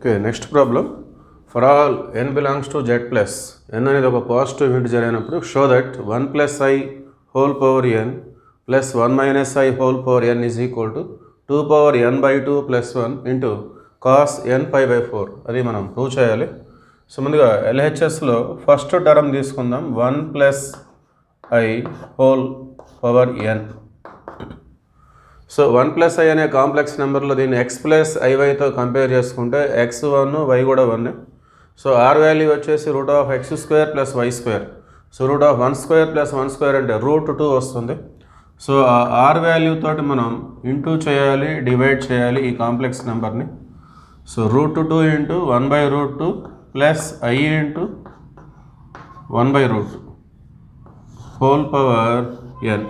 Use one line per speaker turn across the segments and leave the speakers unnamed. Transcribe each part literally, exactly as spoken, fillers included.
Okay, next problem. For all n belongs to z plus n అనేది ఒక positive integer అయినప్పుడు show that one plus I whole power n plus one minus I whole power n is equal to two power n by two plus one into cos n pi by four అది మనం prove చేయాలి. So ముందుగా L H S లో first term తీసుకుందాం one plus I whole power n. So one plus I అనే complex నెంబర్లో దీన్ని x plus ఐవైతో కంపేర్ చేసుకుంటే ఎక్స్ వన్ వై కూడా వన్. సో ఆర్ వాల్యూ వచ్చేసి root of x square plus y square. So root of one square plus one square అంటే root two వస్తుంది. So ఆ ఆర్ వాల్యూ తోటి మనం ఇంటూ చేయాలి, డివైడ్ చేయాలి ఈ కాంప్లెక్స్ నెంబర్ని. So root two into one by root two plus I into one by root whole power n.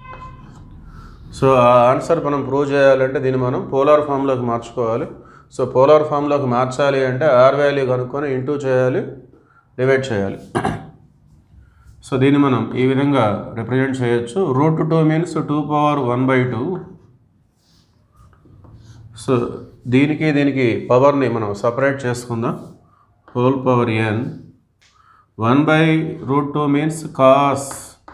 So ఆ ఆన్సర్ మనం ప్రూవ్ చేయాలంటే దీన్ని మనం పోలార్ ఫామ్లోకి మార్చుకోవాలి. సో పోలార్ ఫామ్లోకి మార్చాలి అంటే ఆర్ వాల్యూ కనుక్కొని ఇంటూ చేయాలి, డివైడ్ చేయాలి. సో దీన్ని మనం ఈ విధంగా రిప్రజెంట్ చేయొచ్చు. Root two means two power one by two. So దీనికి దీనికి పవర్ని మనం సపరేట్ చేసుకుందాం. Whole power n. One by root two means cos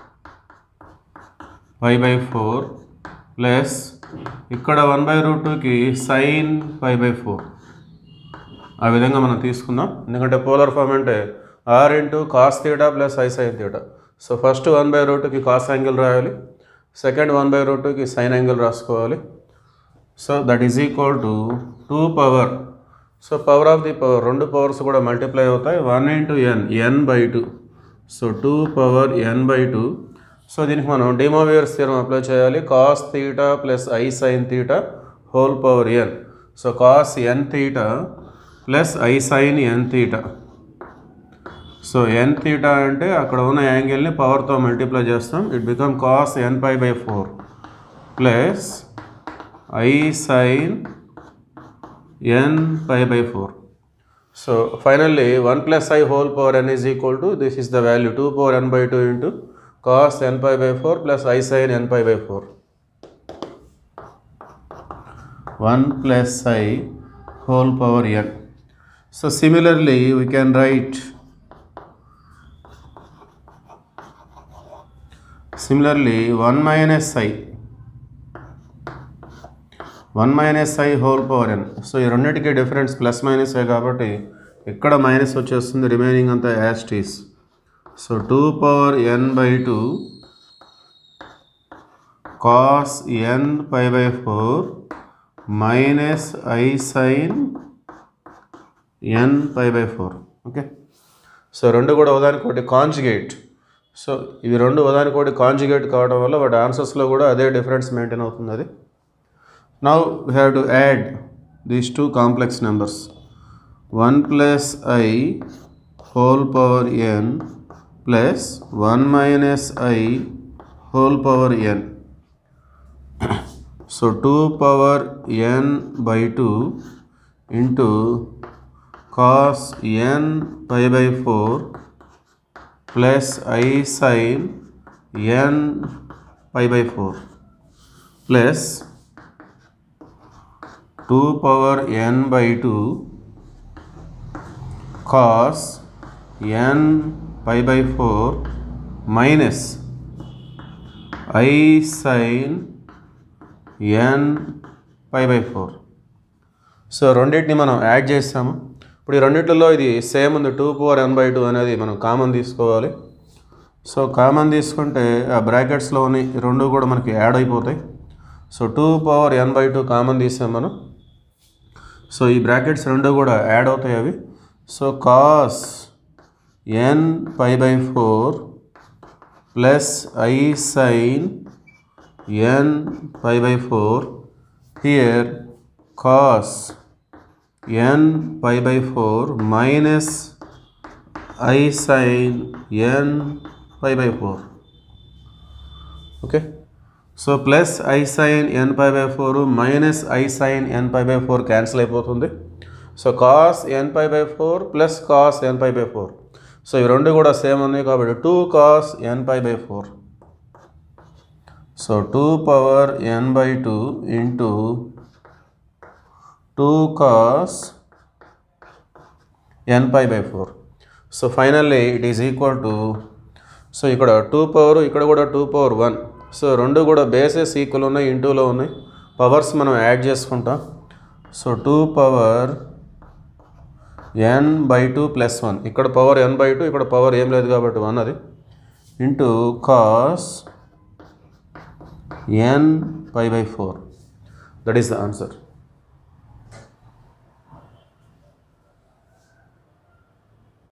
five by four plus ఇక్కడ వన్ బై రూట్ టూకి సైన్ ఫైవ్ బై ఫోర్. ఆ విధంగా మనం తీసుకుందాం. ఎందుకంటే పోలార్ ఫామ్ అంటే r into cos theta plus I sine theta. So first one by root టూకి cos angle రాయాలి, సెకండ్ వన్ బై రూట్ టూకి సైన్ యాంగిల్ రాసుకోవాలి. So that is equal to two power. So power of the power రెండు powers కూడా multiply అవుతాయి. One into n n by two. So two power n by two. So దీనికి మనం de Moivre's theorem apply చేయాలి. Cos theta plus I sine theta whole power n. So cos n theta plus I sine n theta. So n theta అంటే అక్కడ ఉన్న యాంగిల్ని పవర్తో multiply చేస్తాం. It become cos n pi by four plus I sine n pi by four. So finally one plus I whole power n is equal to this is the value two power n by two into cos n pi by four plus I sin n pi by four. one plus I whole power n. So similarly we can write similarly one minus I one minus I whole power n. So ఈ రెండింటికి difference plus minus ఏ కాబట్టి ఇక్కడ minus వచ్చేస్తుంది, remaining అంతా as it is. So two power n by two cos n pi by four minus I sin n pi by four. Okay. So రెండు కూడా ఉదాహరణకోటి conjugate. So ఇవి రెండు ఉదాహరణకోటి కాంజుగేట్ కావడం వల్ల వాటి ఆన్సర్స్లో కూడా అదే డిఫరెన్స్ మెయింటైన్ అవుతుంది. అది now we have to add these two complex numbers. One plus I whole power n plus one minus I whole power n. So two power n by two into cos n pi by four plus I sine n pi by four plus two power n by two cos n pi by four minus I sin n pi by four. So రెండింటిని మనం add చేస్తాము. ఇప్పుడు ఈ రెండింటిలో ఇది same ఉంది. Two power n by two అనేది మనం కామన్ తీసుకోవాలి. సో కామన్ తీసుకుంటే ఆ బ్రాకెట్స్లోని రెండు కూడా మనకి యాడ్ అయిపోతాయి. So two power n by two common తీసాం మనం. సో ఈ బ్రాకెట్స్ రెండు కూడా యాడ్ అవుతాయి అవి. So cos n pi by four plus I sin n pi by four. Here cos n pi by four minus I sin n pi by four. Okay. So plus I sin n pi by four minus I sin n pi by four cancel అయిపోతుంది. So cos n pi by four plus cos n pi by four. So ఈ రెండు కూడా same ఉన్నాయి కాబట్టి two cos n pi by four. So two power n by two into two cos n pi by four. So finally it is equal to, so ఇక్కడ two power, ఇక్కడ కూడా two power one. So రెండు కూడా bases equal ఉన్నాయి, ఇంటూలో ఉన్నాయి. Powers మనం add చేసుకుంటాం. So two power n by two plus one, ఇక్కడ పవర్ ఎన్ బై టూ, ఇక్కడ పవర్ ఏం లేదు కాబట్టి వన్, అది into cos n pi by four. That is the answer.